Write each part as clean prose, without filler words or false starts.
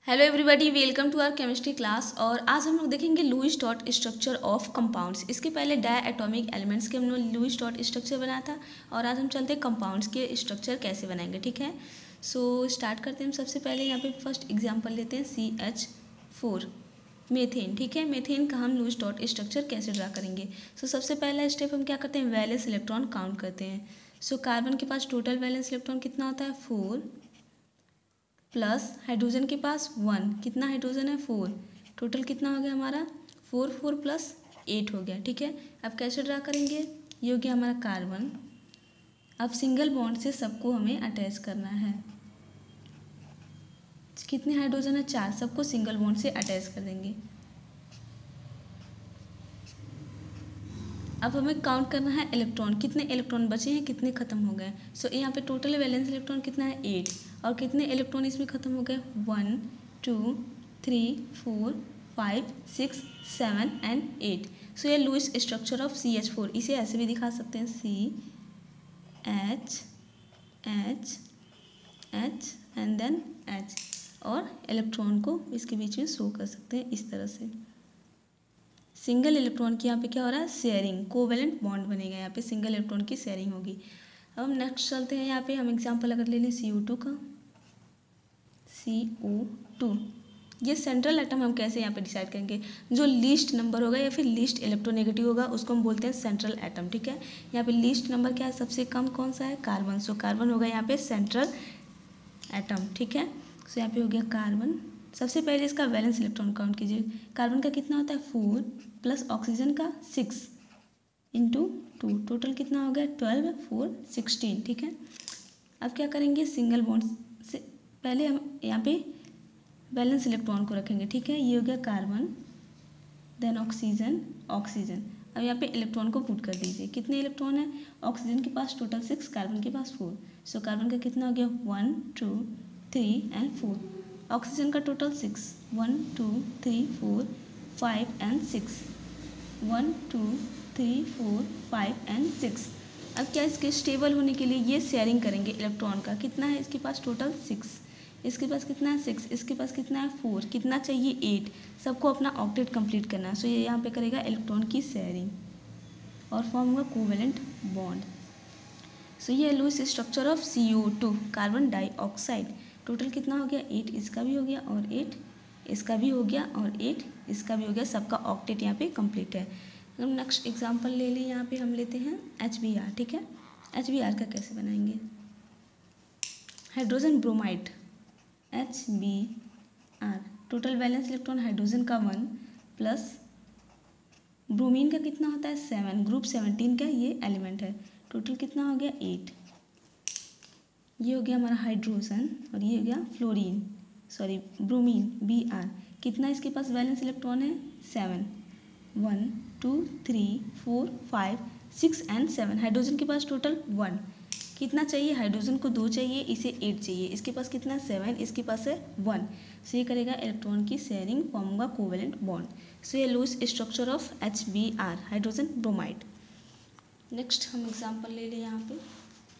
Hello everybody, welcome to our chemistry class. और आज हम लोग देखेंगे Lewis dot structure of compounds. इसके पहले डायटोमिक एलिमेंट्स के हम लोग लुईस डॉट स्ट्रक्चर बनाया था और आज हम चलते हैं कंपाउंड्स के स्ट्रक्चर कैसे बनाएंगे। ठीक है, सो स्टार्ट करते हैं। हम सबसे पहले यहाँ पे फर्स्ट एग्जांपल लेते हैं CH4 मीथेन। ठीक है, मीथेन का हम लुईस डॉट स्ट्रक्चर कैसे ड्रा करेंगे। सो सबसे पहला स्टेप हम क्या करते हैं, वैलेंस इलेक्ट्रॉन काउंट करते हैं। सो कार्बन के पास टोटल वैलेंस इलेक्ट्रॉन कितना होता है, 4 प्लस हाइड्रोजन के पास 1। कितना हाइड्रोजन है, 4। टोटल कितना हो गया हमारा, 4 प्लस 8 हो गया। ठीक है, अब कैसे ड्रा करेंगे, ये हो गया हमारा कार्बन। अब सिंगल बॉन्ड से सबको हमें अटैच करना है। कितने हाइड्रोजन है, 4। सबको सिंगल बॉन्ड से अटैच कर देंगे। अब हमें काउंट करना है इलेक्ट्रॉन, कितने इलेक्ट्रॉन बचे हैं, कितने खत्म हो गए। सो यहाँ पे टोटल वैलेंस इलेक्ट्रॉन कितना है, 8। और कितने इलेक्ट्रॉन इसमें खत्म हो गए, 1 2 3 4 5 6 7 एंड 8। सो ये लुईस स्ट्रक्चर ऑफ CH4। इसे ऐसे भी दिखा सकते हैं, CH H H and then H। और इलेक्ट्रॉन को इसके बीच में शो कर सकते हैं इस तरह से। सिंगल इलेक्ट्रॉन की यहाँ पे क्या हो रहा है, शेयरिंग, कोवेलेंट बॉन्ड बनेगा। यहाँ पे सिंगल इलेक्ट्रॉन की शेयरिंग होगी। अब हम नेक्स्ट चलते हैं। यहाँ पे हम एग्जांपल अगर ले लें CO2 का, CO2 ये सेंट्रल एटम हम कैसे यहाँ पे डिसाइड करेंगे, जो लीस्ट नंबर होगा या फिर लीस्ट इलेक्ट्रोनेगेटिव होगा उसको हम बोलते हैं सेंट्रल एटम। ठीक है, यहाँ पे लीस्ट नंबर क्या है, सबसे कम कौन सा है, कार्बन। सो कार्बन होगा यहाँ पे सेंट्रल एटम। ठीक है, सो यहाँ पे हो गया कार्बन। सबसे पहले इसका वैलेंस इलेक्ट्रॉन काउंट कीजिए। कार्बन का कितना होता है, 4 प्लस ऑक्सीजन का 6 इंटू 2। टोटल कितना हो गया, 12 4 16। ठीक है, अब क्या करेंगे, सिंगल बॉन्ड से पहले हम यहाँ पे वैलेंस इलेक्ट्रॉन को रखेंगे। ठीक है, ये हो गया कार्बन, देन ऑक्सीजन ऑक्सीजन। अब यहाँ पे इलेक्ट्रॉन को पुट कर दीजिए। कितने इलेक्ट्रॉन है, ऑक्सीजन के पास टोटल 6, कार्बन के पास 4। सो कार्बन का कितना हो गया, 1 2 3 एंड 4। ऑक्सीजन का टोटल 6, 1 2 3 4 5 एंड 6, 1 2 3 4 5 एंड 6। अब क्या, इसके स्टेबल होने के लिए ये शेयरिंग करेंगे इलेक्ट्रॉन का। कितना है इसके पास, टोटल 6। इसके पास कितना है, 6। इसके पास कितना है, 4। कितना चाहिए, 8। सबको अपना ऑक्टेट कंप्लीट करना है। सो ये यहाँ पे करेगा इलेक्ट्रॉन की शेयरिंग और फॉर्म होगा कोवेलेंट बॉन्ड। सो ये Lewis structure of CO2 carbon dioxide. Total कितना हो गया, 8। इसका भी हो गया और 8 इसका भी हो गया और 8 इसका भी हो गया। सबका ऑक्टेट यहाँ पे कंप्लीट है। हम नेक्स्ट एग्जांपल ले लें। यहाँ पे हम लेते हैं HBr। ठीक है, HBr का कैसे बनाएंगे, hydrogen bromide HBr। Total valence electron hydrogen का 1 प्लस ब्रोमीन का कितना होता है, 7। ग्रुप 17 का ये एलिमेंट है। टोटल कितना हो गया, 8। ये हो गया हमारा हाइड्रोजन और ये हो गया फ्लोरीन, सॉरी ब्रोमीन Br। कितना इसके पास वैलेंस इलेक्ट्रॉन है, 7। 1 2 3 4 5 6 एंड 7। हाइड्रोजन के पास टोटल 1। कितना चाहिए, हाइड्रोजन को 2 चाहिए, इसे 8 चाहिए। इसके पास कितना है, 7। इसके पास है 1। सो ये करेगा इलेक्ट्रॉन की शेयरिंग, फॉर्म होगा कोवेलेंट बॉन्ड। सो ये Lewis structure of HBr hydrogen bromide. Next हम एग्जांपल ले लें यहाँ पे।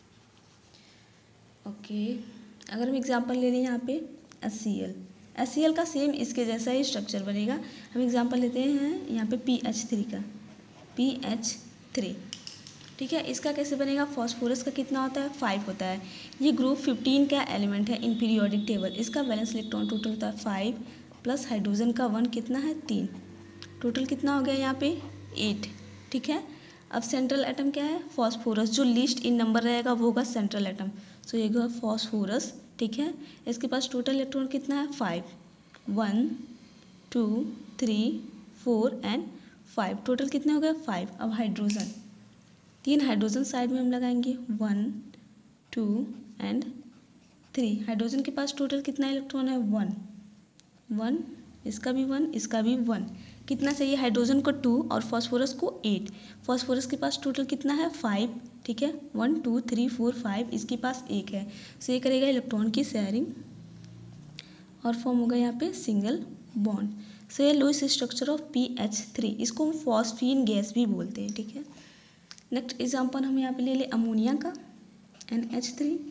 ओके, अगर हम एग्जांपल ले लें यहाँ पे HCl का सेम इसके जैसा ही स्ट्रक्चर बनेगा। हम एग्जांपल लेते हैं यहाँ पे PH3 का, PH3। ठीक है, इसका कैसे बनेगा, फॉस्फोरस का कितना होता है, 5 होता है। ये ग्रुप 15 का एलिमेंट है इन पीरियोडिक टेबल। इसका वैलेंस इलेक्ट्रॉन टोटल होता है 5 प्लस हाइड्रोजन का 1 कितना है, 3। टोटल कितना हो गया यहाँ पे, 8। ठीक है, अब सेंट्रल एटम क्या है, फॉस्फोरस। जो लीस्ट इन नंबर रहेगा वो होगा सेंट्रल एटम। सो ये होगा फॉस्फोरस। ठीक है, इसके पास टोटल इलेक्ट्रॉन कितना है, 5। 1 2 3 4 एंड 5। टोटल कितने हो गए, 5। अब हाइड्रोजन, 3 हाइड्रोजन साइड में हम लगाएंगे, 1 2 एंड 3। हाइड्रोजन के पास टोटल कितना इलेक्ट्रॉन है, 1। इसका भी 1, इसका भी 1। कितना चाहिए, हाइड्रोजन को 2 और फॉस्फोरस को 8। फॉस्फोरस के पास टोटल कितना है, 5। ठीक है, 1 2 3 4 5। इसके पास 1 है। सो ये करेगा इलेक्ट्रॉन की शेयरिंग और फॉर्म होगा यहाँ पे सिंगल बॉन्ड। सो ये लुईस स्ट्रक्चर ऑफ PH3। इसको हम फॉस्फीन गैस भी बोलते हैं। ठीक है, नेक्स्ट एग्जांपल हम यहाँ पे ले लें अमोनिया का NH3।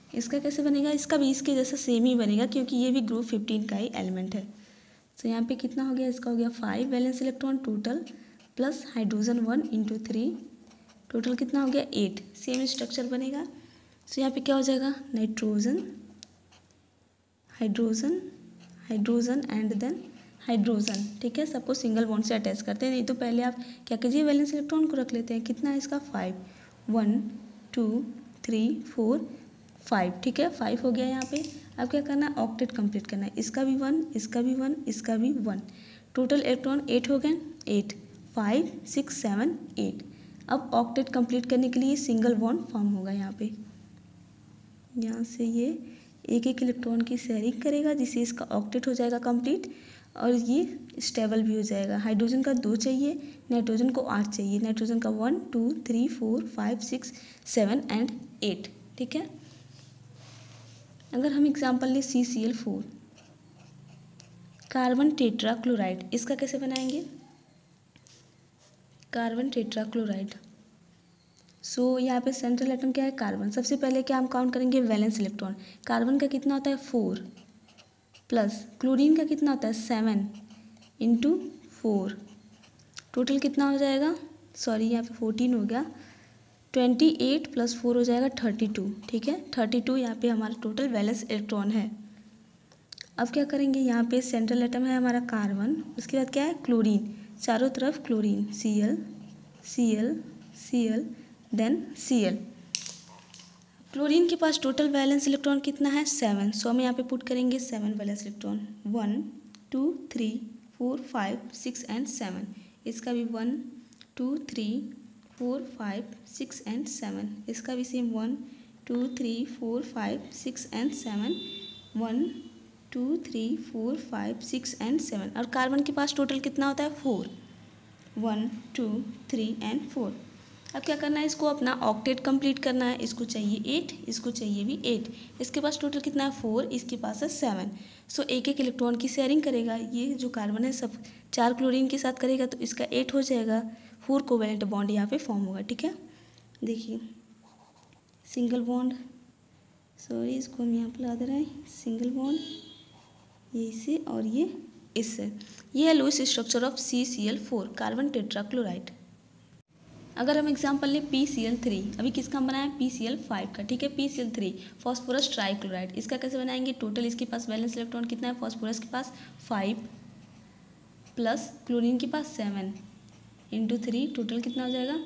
इसका कैसे बनेगा, इसका भी इसके जैसा सेम ही बनेगा क्योंकि ये भी ग्रुप 15 का ही एलिमेंट है। तो यहाँ पे कितना हो गया, इसका हो गया 5 valence electron total plus hydrogen 1 into 3 total कितना हो गया 8। सेम स्ट्रक्चर बनेगा। तो यहाँ पे क्या हो जाएगा, nitrogen hydrogen hydrogen and then hydrogen. ठीक है, सपोज सिंगल बॉन्ड से अटैच करते हैं, नहीं तो पहले आप क्या कीजिए, वैलेंस इलेक्ट्रॉन को रख लेते हैं। कितना है इसका 5, 1 2 3 4 5। ठीक है, 5 हो गया यहाँ पे। अब क्या करना है, ऑक्टेट कंप्लीट करना है। इसका भी 1, इसका भी 1, इसका भी 1। टोटल इलेक्ट्रॉन 8 हो गए, 8 5 6 7 8। अब ऑक्टेट कंप्लीट करने के लिए सिंगल बॉन्ड फॉर्म होगा यहाँ पे। यहाँ से ये एक एक इलेक्ट्रॉन की शेयरिंग करेगा जिससे इसका ऑक्टेट हो जाएगा कंप्लीट और ये स्टेबल भी हो जाएगा। हाइड्रोजन का 2 चाहिए, नाइट्रोजन को 8 चाहिए। नाइट्रोजन का 1 2 3 4 5 6 7 एंड 8। ठीक है, अगर हम एग्जाम्पल लें CCl4 कार्बन टेट्रा क्लोराइड, इसका कैसे बनाएंगे, कार्बन टेट्रा क्लोराइड। सो यहाँ पे सेंट्रल एटम क्या है, कार्बन। सबसे पहले क्या हम काउंट करेंगे, वैलेंस इलेक्ट्रॉन। कार्बन का कितना होता है 4 प्लस क्लोरीन का कितना होता है 7 इंटू 4। टोटल कितना हो जाएगा, सॉरी यहाँ पे 14 हो गया, 28 प्लस 4 हो जाएगा 32। ठीक है, 32 यहाँ पे हमारा टोटल वैलेंस इलेक्ट्रॉन है। अब क्या करेंगे, यहाँ पे सेंट्रल एटम है हमारा कार्बन, उसके बाद क्या है क्लोरीन, चारों तरफ chlorine, Cl Cl Cl then Cl। Chlorine के पास टोटल वैलेंस इलेक्ट्रॉन कितना है 7। सो हम यहाँ पे पुट करेंगे 7 वैलेंस इलेक्ट्रॉन, 1 2 3 4 5 6 एंड 7। इसका भी 1 2 3 4 5 6 एंड 7। इसका भी सेम 1 2 3 4 5 6 एंड 7, 1 2 3 4 5 6 एंड 7। और कार्बन के पास टोटल कितना होता है 4, 1 2 3 एंड 4। अब क्या करना है, इसको अपना ऑक्टेट कंप्लीट करना है। इसको चाहिए 8, इसको चाहिए भी 8। इसके पास टोटल कितना है 4, इसके पास है 7। सो एक एक इलेक्ट्रॉन की शेयरिंग करेगा। ये जो कार्बन है सब 4 क्लोरीन के साथ करेगा तो इसका 8 हो जाएगा। 4 कोवेलेंट बॉन्ड यहाँ पे फॉर्म होगा। ठीक है, देखिए सिंगल बॉन्ड, सॉरी इसको हम यहाँ पर लगा दे रहे हैं, सिंगल बॉन्ड ये इससे और ये इससे। ये है Lewis structure of CCl4 carbon tetrachloride. अगर हम एग्जाम्पल लें PCl3, अभी किसका हम बनाया PCl5 का। ठीक है, PCl3 फॉस्फोरस ट्राइक्लोराइड। इसका कैसे बनाएंगे, टोटल इसके पास वैलेंस इलेक्ट्रॉन कितना है, फॉस्फोरस के पास 5 प्लस क्लोरीन के पास 7 इंटू 3, टोटल कितना हो जाएगा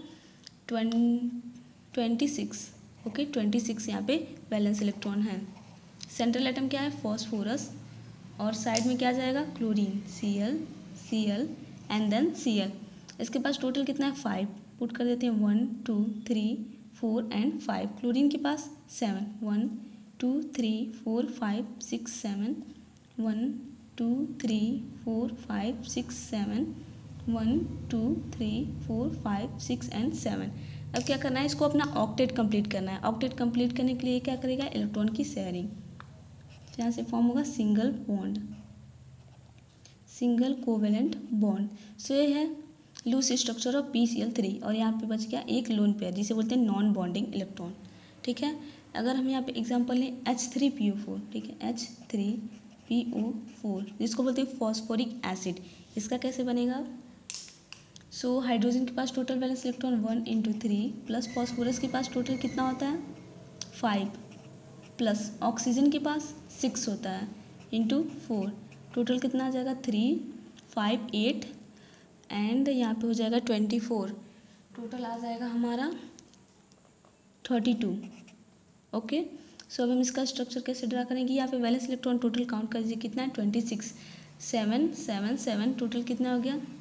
26। ओके, 26 यहाँ पे वैलेंस इलेक्ट्रॉन है। सेंट्रल एटम क्या है फॉस्फोरस और साइड में क्या जाएगा chlorine, Cl and then Cl। इसके पास टोटल कितना है 5, पुट कर देते हैं 1 2 3 4 एंड 5। क्लोरीन के पास 7, 1 2 3 4 5 6 7, 1 2 3 4 5 6 7, 1 2 3 4 5 6 एंड 7। अब क्या करना है, इसको अपना ऑक्टेट कंप्लीट करना है। ऑक्टेट कंप्लीट करने के लिए क्या करेगा, इलेक्ट्रॉन की शेयरिंग। यहाँ से फॉर्म होगा single bond, single covalent bond. So ये है लूज स्ट्रक्चर ऑफ PCl3 और यहाँ पे बच गया एक लोन पेयर जिसे बोलते हैं नॉन बॉन्डिंग इलेक्ट्रॉन। ठीक है, अगर हम यहाँ पे एग्जांपल लें H3PO4। ठीक है, H3PO4 जिसको बोलते हैं फॉस्फोरिक एसिड। इसका कैसे बनेगा, सो हाइड्रोजन के पास total valence electron 1 into 3 plus phosphorus के पास टोटल कितना होता है 5 प्लस ऑक्सीजन के पास 6 होता है इंटू 4, टोटल कितना आ जाएगा 3 5 8 एंड यहाँ पे हो जाएगा 24। टोटल आ जाएगा हमारा 32। ओके, सो अब हम इसका स्ट्रक्चर कैसे ड्रा करेंगे, यहाँ पे वैलेंस इलेक्ट्रॉन टोटल काउंट कर दीजिए कितना है 26, 7 7 7, टोटल कितना हो गया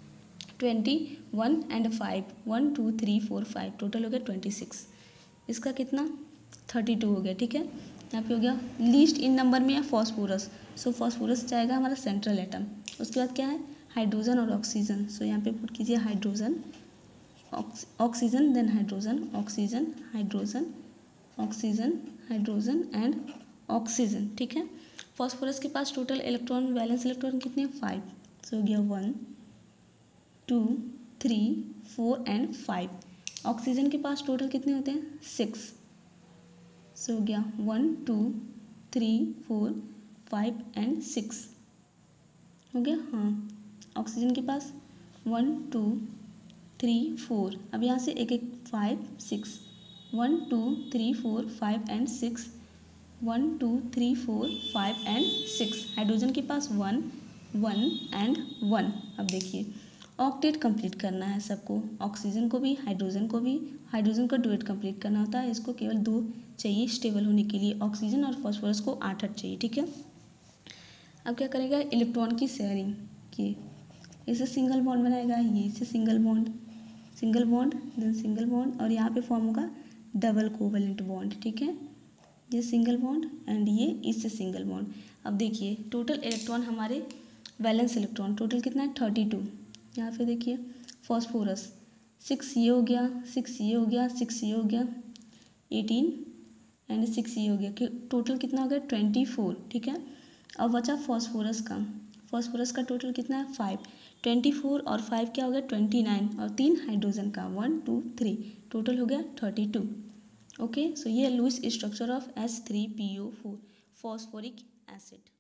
21 एंड 5, 1 2 3 4 5, टोटल हो गया 26। इसका कितना 32 हो गया। ठीक है, यहाँ पे हो गया लीस्ट इन नंबर में है फॉस्फोरस। सो फॉस्फोरस जाएगा हमारा सेंट्रल एटम। उसके बाद क्या है हाइड्रोजन और ऑक्सीजन। सो यहाँ पे पुट कीजिए hydrogen oxygen then hydrogen oxygen hydrogen oxygen hydrogen and oxygen. ठीक है, फॉस्फोरस के पास टोटल इलेक्ट्रॉन वैलेंस इलेक्ट्रॉन कितने हैं 5। सो हो गया 1 2 3 4 एंड 5। ऑक्सीजन के पास टोटल कितने होते हैं 6, सो हो गया 1 2 3 4 5 एंड 6 हो गया। हाँ, ऑक्सीजन के पास 1 2 3 4, अब यहाँ से एक एक 5 6, 1 2 3 4 5 एंड 6, 1 2 3 4 5 एंड 6। हाइड्रोजन के पास 1 1 एंड 1। अब देखिए ऑक्टेट कंप्लीट करना है सबको, ऑक्सीजन को भी हाइड्रोजन को भी। हाइड्रोजन का डुएट कंप्लीट करना होता है, इसको केवल 2 चाहिए स्टेबल होने के लिए, ऑक्सीजन और फॉस्फोरस को 8 चाहिए, ठीक है। अब क्या करेगा, इलेक्ट्रॉन की शेयरिंग की, इसे सिंगल बॉन्ड बनाएगा, ये इसे single bond then single bond, और यहाँ पे फॉर्म होगा डबल कोवलेंट बॉन्ड, ठीक है। ये सिंगल बॉन्ड एंड ये इससे सिंगल बॉन्ड। अब देखिए टोटल इलेक्ट्रॉन हमारे वैलेंस इलेक्ट्रॉन टोटल कितना है 32। यहाँ पे देखिए फॉस्फोरस 6 ये हो गया, 6 ये हो गया, 6 ये हो गया 18 एंड 6 ये हो गया, टोटल कितना हो गया 24, ठीक है। अब बचा फॉस्फोरस का टोटल कितना है 5, 24 और 5 क्या हो गया 29, और 3 हाइड्रोजन का 1 2 3, टोटल हो गया 32। ओके, सो ये Lewis structure of H3PO4 phosphoric acid.